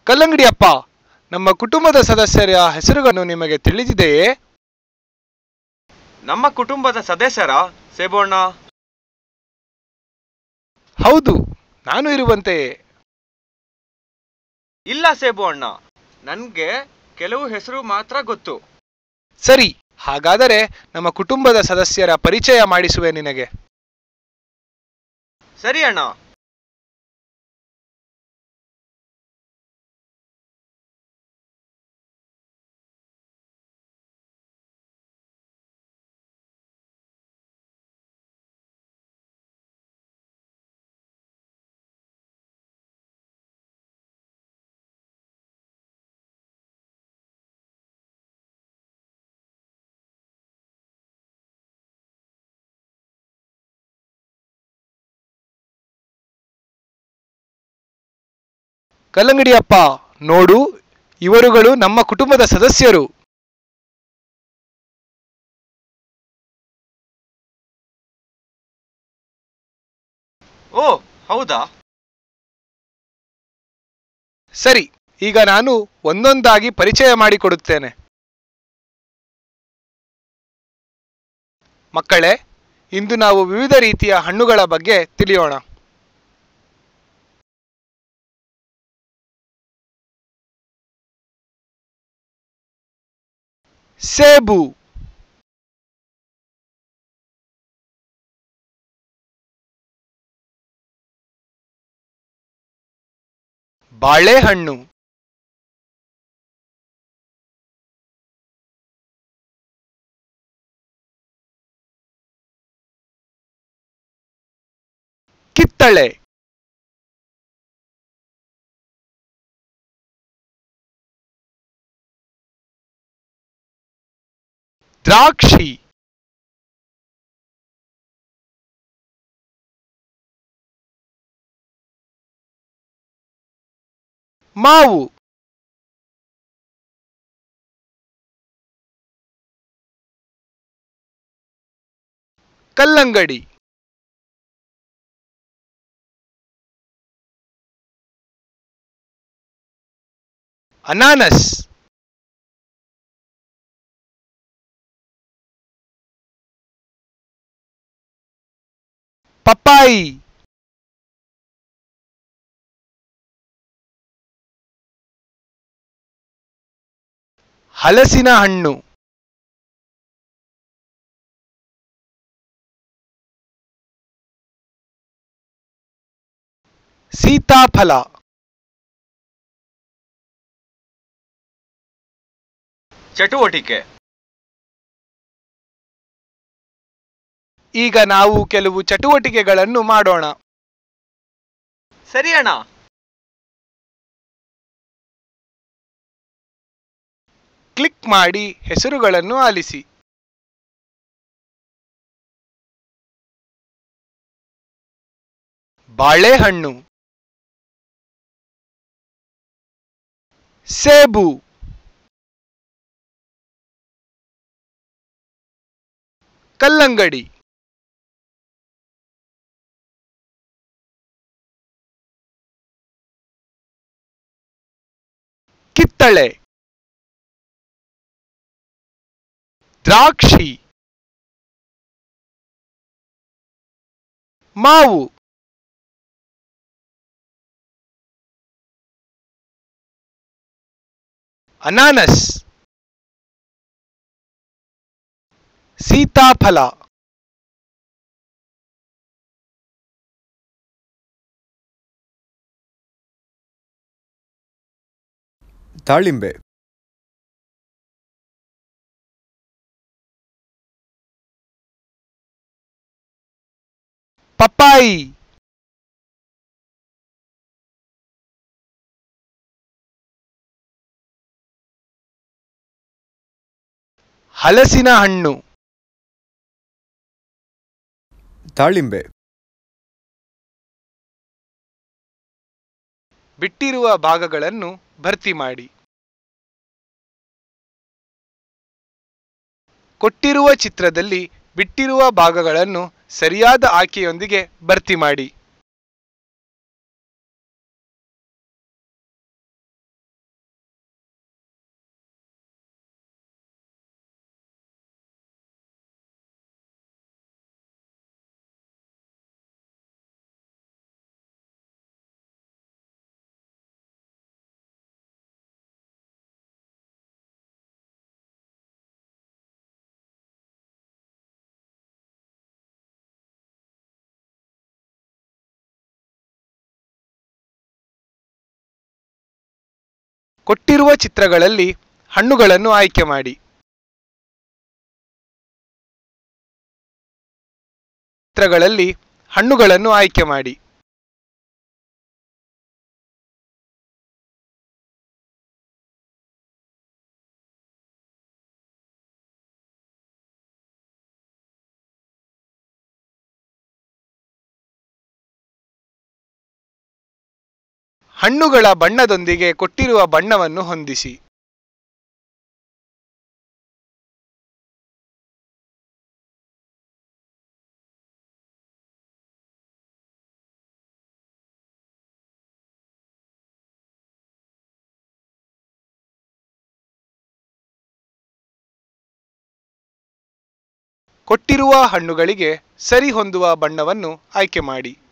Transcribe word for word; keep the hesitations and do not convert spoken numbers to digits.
ಕಲ್ಲಂಗಡಿಯಪ್ಪ, ನಮ್ಮ ಕುಟುಂಬದ ಸದಸ್ಯರ ಹೆಸರುಗಳನ್ನು ನಿಮಗೆ ತಿಳಿದಿದೆಯೇ? ನಮ್ಮ ಕುಟುಂಬದ ಸದಸ್ಯರ ಸೇಬಣ್ಣ? ಹೌದು, ನಾನು ಇರುವಂತೆಯೇ. ಇಲ್ಲ ಸೇಬು ಅಣ್ಣ, ನನಗೆ ಕೆಲವು ಹೆಸರು ಮಾತ್ರ ಗೊತ್ತು. ಸರಿ, ಹಾಗಾದರೆ ನಮ್ಮ ಕುಟುಂಬದ ಸದಸ್ಯರ ಪರಿಚಯ ಮಾಡಿಸುವೆ ನಿನಗೆ. ಸರಿ ಅಣ್ಣ. ಕಲ್ಲಂಗಡಿಯಪ್ಪ, ನೋಡು, ಇವರುಗಳು ನಮ್ಮ ಕುಟುಂಬದ ಸದಸ್ಯರು. ಓ ಹೌದಾ? ಸರಿ, ಈಗ ನಾನು ಒಂದೊಂದಾಗಿ ಪರಿಚಯ ಮಾಡಿಕೊಡುತ್ತೇನೆ. ಮಕ್ಕಳೇ, ಇಂದು ನಾವು ವಿವಿಧ ರೀತಿಯ ಹಣ್ಣುಗಳ ಬಗ್ಗೆ ತಿಳಿಯೋಣ. ಸೇಬು, ಬಾಳೆಹಣ್ಣು, ಕಿತ್ತಳೆ, ದ್ರಾಕ್ಷಿ, ಮಾವು, ಕಲ್ಲಂಗಡಿ, ಅನಾನಸ್, ಪಪ್ಪಾಯಿ, ಹಲಸಿನ ಹಣ್ಣು, ಸೀತಾಫಲ, ಚಟುವಟಿಕೆ. ಈಗ ನಾವು ಕೆಲವು ಚಟುವಟಿಕೆಗಳನ್ನು ಮಾಡೋಣ. ಸರಿ ಅಣ್ಣ. ಕ್ಲಿಕ್ ಮಾಡಿ ಹೆಸರುಗಳನ್ನು ಆಲಿಸಿ. ಬಾಳೆಹಣ್ಣು, ಸೇಬು, ಕಲ್ಲಂಗಡಿ, ಕಿತ್ತಳೆ, ದ್ರಾಕ್ಷಿ, ಮಾವು, ಅನಾನಸ್, ಸೀತಾಫಲ, ದಾಳಿಂಬೆ, ಪಪ್ಪಾಯಿ, ಹಲಸಿನ ಹಣ್ಣು, ದಾಳಿಂಬೆ, ಬಿಟ್ಟಿರುವ ಭಾಗಗಳನ್ನು ಭರ್ತಿ ಮಾಡಿ. ಕೊಟ್ಟಿರುವ ಚಿತ್ರದಲ್ಲಿ ಬಿಟ್ಟಿರುವ ಭಾಗಗಳನ್ನು ಸರಿಯಾದ ಆಯ್ಕೆಯೊಂದಿಗೆ ಭರ್ತಿ ಮಾಡಿ. ಕೊಟ್ಟಿರುವ ಚಿತ್ರಗಳಲ್ಲಿ ಹಣ್ಣುಗಳನ್ನು ಆಯ್ಕೆ ಮಾಡಿ. ಚಿತ್ರಗಳಲ್ಲಿ ಹಣ್ಣುಗಳನ್ನು ಆಯ್ಕೆ ಮಾಡಿ. ಹಣ್ಣುಗಳ ಬಣ್ಣದೊಂದಿಗೆ ಕೊಟ್ಟಿರುವ ಬಣ್ಣವನ್ನು ಹೊಂದಿಸಿ. ಕೊಟ್ಟಿರುವ ಹಣ್ಣುಗಳಿಗೆ ಸರಿ ಹೊಂದುವ ಬಣ್ಣವನ್ನು ಆಯ್ಕೆ ಮಾಡಿ.